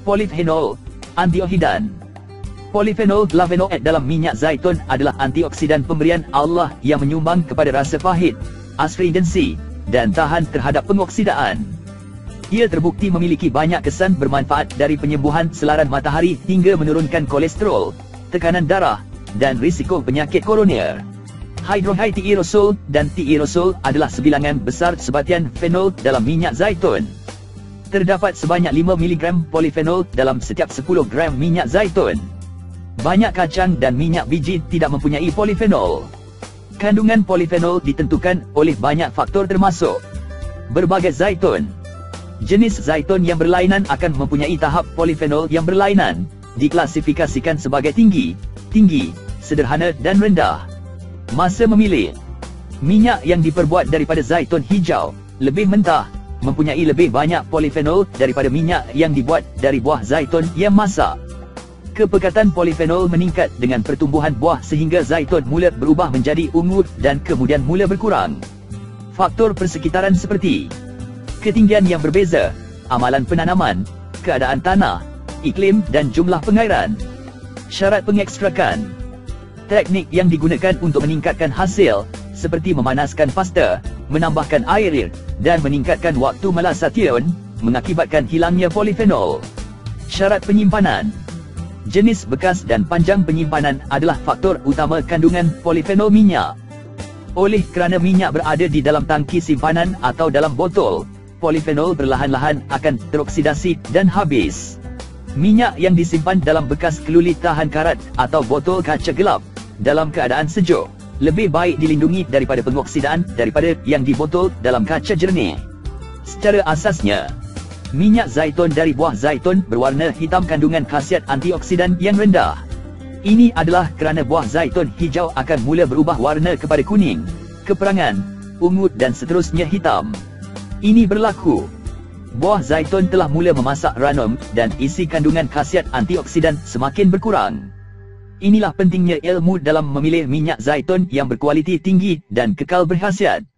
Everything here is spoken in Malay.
Polyphenol, antioksidan. Polyphenol flavonoid dalam minyak zaitun adalah antioksidan pemberian Allah yang menyumbang kepada rasa pahit, astringensi, dan tahan terhadap pengoksidaan. Ia terbukti memiliki banyak kesan bermanfaat dari penyembuhan selaran matahari hingga menurunkan kolesterol, tekanan darah, dan risiko penyakit koroner. Hydroxytyrosol dan tyrosol adalah sebilangan besar sebatian fenol dalam minyak zaitun. Terdapat sebanyak 5 mg polyphenol dalam setiap 10 gram minyak zaitun. Banyak kacang dan minyak biji tidak mempunyai polyphenol. Kandungan polyphenol ditentukan oleh banyak faktor termasuk berbagai zaitun. Jenis zaitun yang berlainan akan mempunyai tahap polyphenol yang berlainan, diklasifikasikan sebagai tinggi, sederhana dan rendah. Masa memilih. Minyak yang diperbuat daripada zaitun hijau, lebih mentah, mempunyai lebih banyak polyphenol daripada minyak yang dibuat dari buah zaitun yang masak. Kepekatan polyphenol meningkat dengan pertumbuhan buah sehingga zaitun mula berubah menjadi ungu dan kemudian mula berkurang. Faktor persekitaran seperti ketinggian yang berbeza, amalan penanaman, keadaan tanah, iklim dan jumlah pengairan. Syarat pengekstrakan. Teknik yang digunakan untuk meningkatkan hasil, seperti memanaskan pasta, menambahkan air, dan meningkatkan waktu melasation, mengakibatkan hilangnya polyphenol. Syarat penyimpanan. Jenis bekas dan panjang penyimpanan adalah faktor utama kandungan polyphenol minyak. Oleh kerana minyak berada di dalam tangki simpanan atau dalam botol, polyphenol perlahan-lahan akan teroksidasi dan habis. Minyak yang disimpan dalam bekas keluli tahan karat atau botol kaca gelap, dalam keadaan sejuk, lebih baik dilindungi daripada pengoksidaan daripada yang dibotol dalam kaca jernih. Secara asasnya, minyak zaitun dari buah zaitun berwarna hitam kandungan khasiat antioksidan yang rendah. Ini adalah kerana buah zaitun hijau akan mula berubah warna kepada kuning, keperangan, ungu dan seterusnya hitam. Ini berlaku. Buah zaitun telah mula memasak ranum dan isi kandungan khasiat antioksidan semakin berkurang. Inilah pentingnya ilmu dalam memilih minyak zaitun yang berkualiti tinggi dan kekal berkhasiat.